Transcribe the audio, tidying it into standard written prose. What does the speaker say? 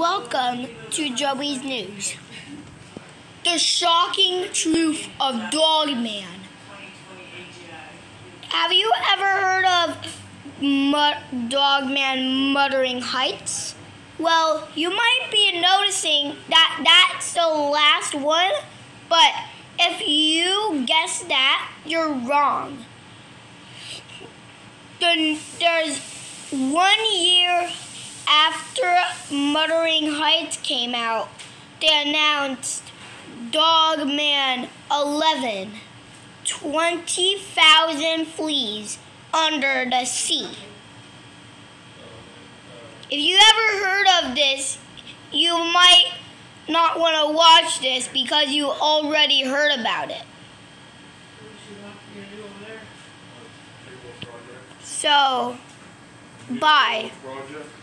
Welcome to Joey's News. The shocking truth of Dogman. Have you ever heard of Dogman Muttering Heights? Well, you might be noticing that that's the last one, but if you guess that, you're wrong. There's 1 year after Muttering Heights came out, they announced Dogman 11, 20,000 Fleas Under the Sea. If you ever heard of this, you might not want to watch this because you already heard about it. So, bye.